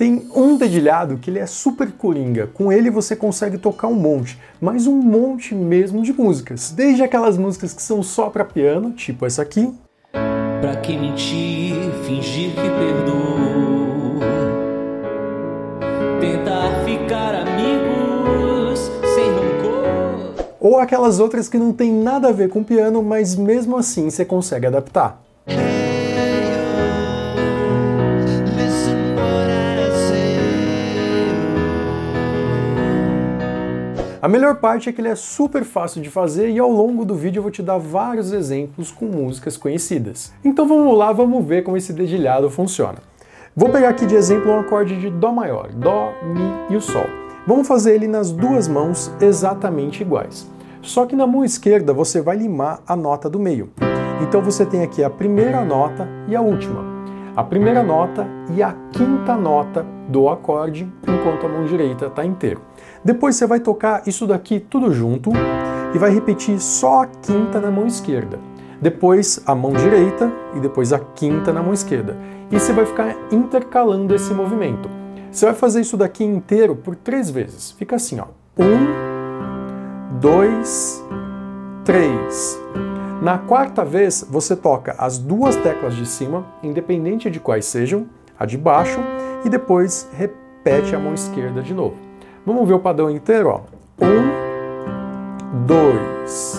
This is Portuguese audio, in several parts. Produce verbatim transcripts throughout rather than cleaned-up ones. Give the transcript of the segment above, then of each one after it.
Tem um dedilhado que ele é super coringa, com ele você consegue tocar um monte, mas um monte mesmo de músicas. Desde aquelas músicas que são só para piano, tipo essa aqui. Pra que mentir, fingir que perdoou, tentar ficar amigos sem rancor. Ou aquelas outras que não tem nada a ver com piano, mas mesmo assim você consegue adaptar. A melhor parte é que ele é super fácil de fazer e ao longo do vídeo eu vou te dar vários exemplos com músicas conhecidas. Então vamos lá, vamos ver como esse dedilhado funciona. Vou pegar aqui de exemplo um acorde de Dó maior, Dó, Mi e o Sol. Vamos fazer ele nas duas mãos exatamente iguais. Só que na mão esquerda você vai limar a nota do meio. Então você tem aqui a primeira nota e a última. A primeira nota e a quinta nota do acorde, enquanto a mão direita está inteira. Depois você vai tocar isso daqui tudo junto e vai repetir só a quinta na mão esquerda. Depois a mão direita e depois a quinta na mão esquerda. E você vai ficar intercalando esse movimento. Você vai fazer isso daqui inteiro por três vezes. Fica assim, ó. Um, dois, três. Na quarta vez, você toca as duas teclas de cima, independente de quais sejam, a de baixo, e depois repete a mão esquerda de novo. Vamos ver o padrão inteiro, ó. Um, dois,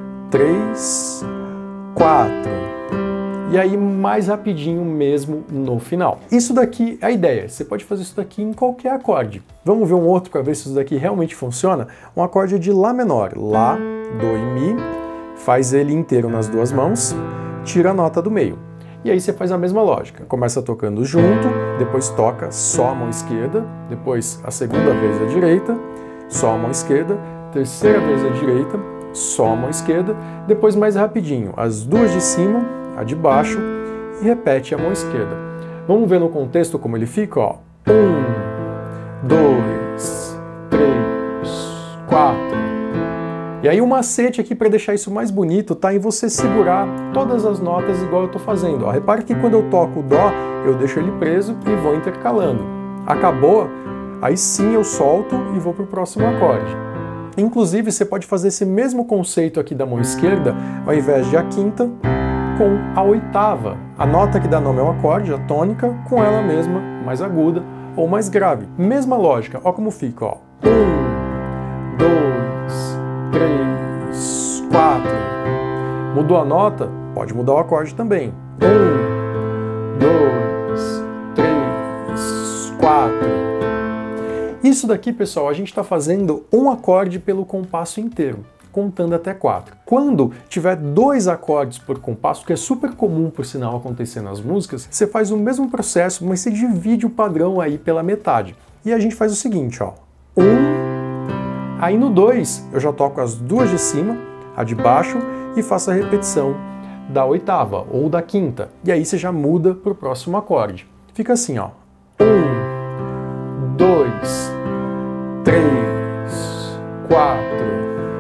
três, quatro. E aí mais rapidinho mesmo no final. Isso daqui é a ideia. Você pode fazer isso daqui em qualquer acorde. Vamos ver um outro para ver se isso daqui realmente funciona? Um acorde de Lá menor. Lá, Dó e Mi. Faz ele inteiro nas duas mãos, tira a nota do meio. E aí você faz a mesma lógica. Começa tocando junto, depois toca só a mão esquerda, depois a segunda vez a direita, só a mão esquerda, terceira vez a direita, só a mão esquerda, depois mais rapidinho, as duas de cima, a de baixo, e repete a mão esquerda. Vamos ver no contexto como ele fica, ó. Um, dois, três, quatro. E aí o macete aqui para deixar isso mais bonito tá em você segurar todas as notas igual eu tô fazendo. Ó, repare que quando eu toco o Dó, eu deixo ele preso e vou intercalando. Acabou, aí sim eu solto e vou pro próximo acorde. Inclusive você pode fazer esse mesmo conceito aqui da mão esquerda, ao invés de a quinta, com a oitava. A nota que dá nome ao acorde, a tônica, com ela mesma, mais aguda ou mais grave. Mesma lógica, ó como fica, ó. Um, dois, três, quatro. Mudou a nota? Pode mudar o acorde também. Um, dois, três, quatro. Isso daqui, pessoal, a gente está fazendo um acorde pelo compasso inteiro, contando até quatro. Quando tiver dois acordes por compasso, que é super comum, por sinal, acontecer nas músicas, você faz o mesmo processo, mas você divide o padrão aí pela metade. E a gente faz o seguinte, ó. Um, aí no dois, eu já toco as duas de cima, a de baixo, e faço a repetição da oitava ou da quinta. E aí você já muda para o próximo acorde. Fica assim, ó. Um, dois, três, quatro.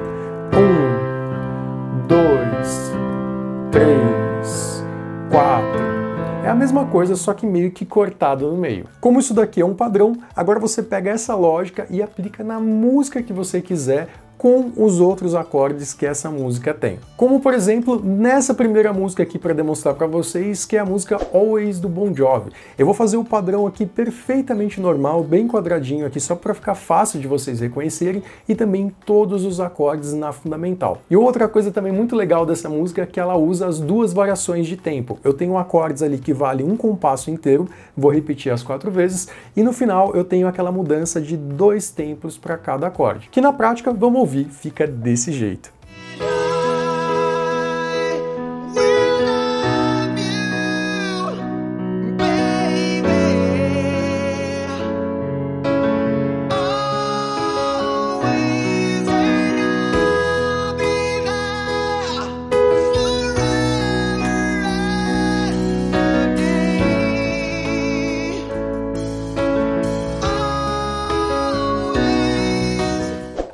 Um, dois, três, quatro. É a mesma coisa, só que meio que cortado no meio. Como isso daqui é um padrão, agora você pega essa lógica e aplica na música que você quiser com os outros acordes que essa música tem. Como, por exemplo, nessa primeira música aqui para demonstrar para vocês, que é a música Always do Bon Jovi. Eu vou fazer o padrão aqui perfeitamente normal, bem quadradinho aqui, só para ficar fácil de vocês reconhecerem, e também todos os acordes na fundamental. E outra coisa também muito legal dessa música é que ela usa as duas variações de tempo. Eu tenho acordes ali que valem um compasso inteiro, vou repetir as quatro vezes, e no final eu tenho aquela mudança de dois tempos para cada acorde, que na prática, vamos ouvir, fica desse jeito.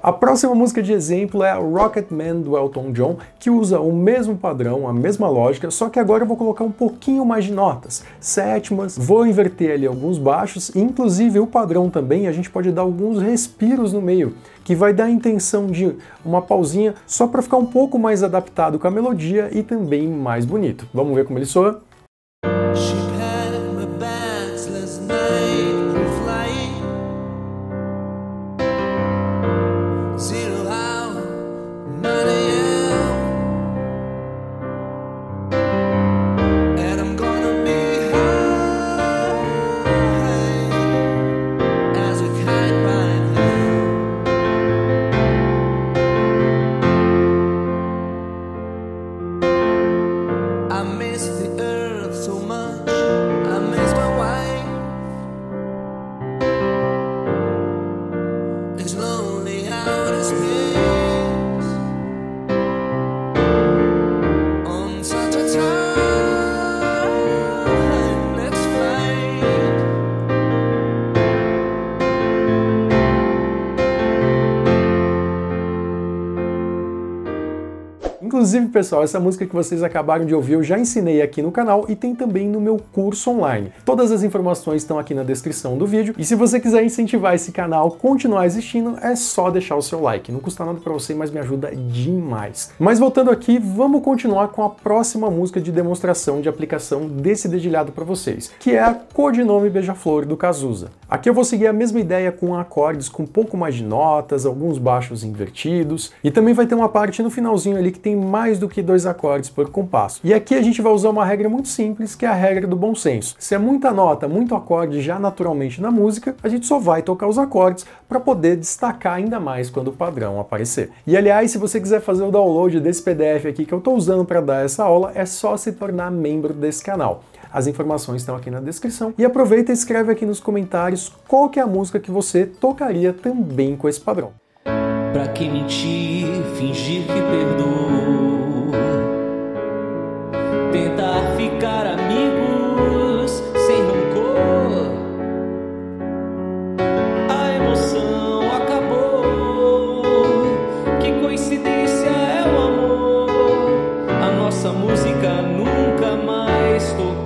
A próxima música de exemplo é a Rocketman do Elton John, que usa o mesmo padrão, a mesma lógica, só que agora eu vou colocar um pouquinho mais de notas, sétimas, vou inverter ali alguns baixos, e inclusive o padrão também a gente pode dar alguns respiros no meio, que vai dar a intenção de uma pausinha só para ficar um pouco mais adaptado com a melodia e também mais bonito. Vamos ver como ele soa? Inclusive, pessoal, essa música que vocês acabaram de ouvir eu já ensinei aqui no canal e tem também no meu curso online. Todas as informações estão aqui na descrição do vídeo e se você quiser incentivar esse canal a continuar existindo, é só deixar o seu like. Não custa nada pra você, mas me ajuda demais. Mas voltando aqui, vamos continuar com a próxima música de demonstração de aplicação desse dedilhado para vocês, que é a Codinome Beija-Flor do Cazuza. Aqui eu vou seguir a mesma ideia com acordes com um pouco mais de notas, alguns baixos invertidos e também vai ter uma parte no finalzinho ali que tem mais do que dois acordes por compasso. E aqui a gente vai usar uma regra muito simples, que é a regra do bom senso. Se é muita nota, muito acorde já naturalmente na música, a gente só vai tocar os acordes para poder destacar ainda mais quando o padrão aparecer. E aliás, se você quiser fazer o download desse P D F aqui que eu estou usando para dar essa aula, é só se tornar membro desse canal. As informações estão aqui na descrição. E aproveita e escreve aqui nos comentários qual que é a música que você tocaria também com esse padrão. Pra que mentir, fingir que perdoou, tentar ficar amigos sem rancor, a emoção acabou, que coincidência é o amor, a nossa música nunca mais tocou.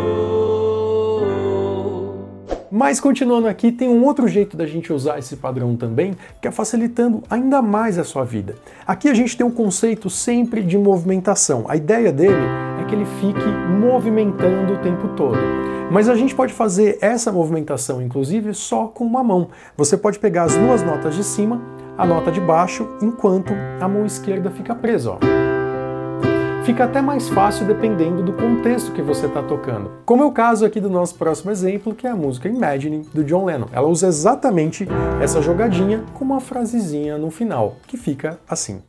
Mas continuando aqui, tem um outro jeito da gente usar esse padrão também, que é facilitando ainda mais a sua vida. Aqui a gente tem um conceito sempre de movimentação. A ideia dele é que ele fique movimentando o tempo todo. Mas a gente pode fazer essa movimentação, inclusive, só com uma mão. Você pode pegar as duas notas de cima, a nota de baixo, enquanto a mão esquerda fica presa, ó. Fica até mais fácil dependendo do contexto que você está tocando. Como é o caso aqui do nosso próximo exemplo, que é a música Imagine, do John Lennon. Ela usa exatamente essa jogadinha com uma frasezinha no final, que fica assim.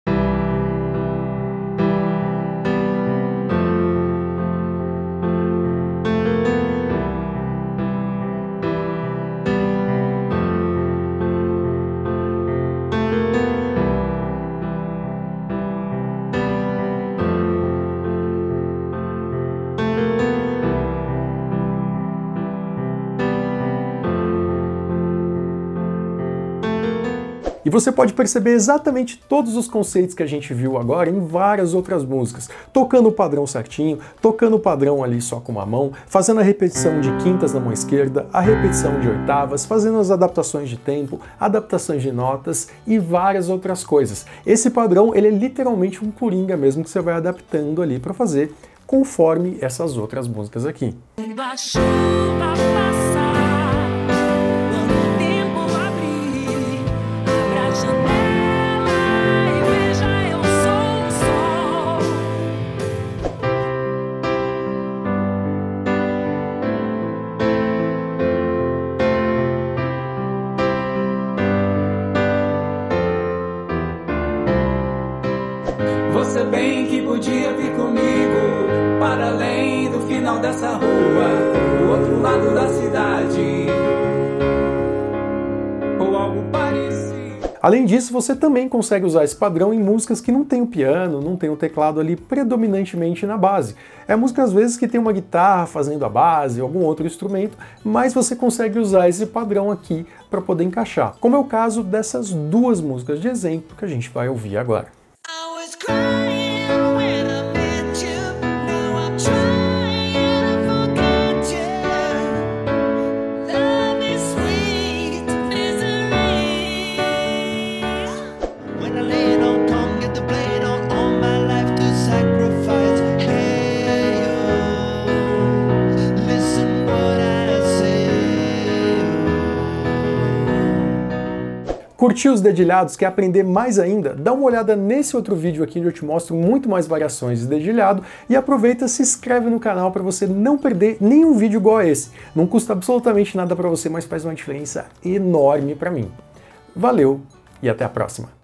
E você pode perceber exatamente todos os conceitos que a gente viu agora em várias outras músicas, tocando o padrão certinho, tocando o padrão ali só com uma mão, fazendo a repetição de quintas na mão esquerda, a repetição de oitavas, fazendo as adaptações de tempo, adaptações de notas e várias outras coisas. Esse padrão, ele é literalmente um coringa mesmo que você vai adaptando ali para fazer conforme essas outras músicas aqui. Você bem que podia vir comigo para além do final dessa rua, do outro lado da cidade, ou algo parecido. Além disso, você também consegue usar esse padrão em músicas que não tem o piano, não tem o teclado ali predominantemente na base. É música às vezes que tem uma guitarra fazendo a base, algum outro instrumento, mas você consegue usar esse padrão aqui para poder encaixar. Como é o caso dessas duas músicas de exemplo que a gente vai ouvir agora. Curtiu os dedilhados? Quer aprender mais ainda? Dá uma olhada nesse outro vídeo aqui onde eu te mostro muito mais variações de dedilhado e aproveita, se inscreve no canal para você não perder nenhum vídeo igual a esse. Não custa absolutamente nada para você, mas faz uma diferença enorme para mim. Valeu e até a próxima!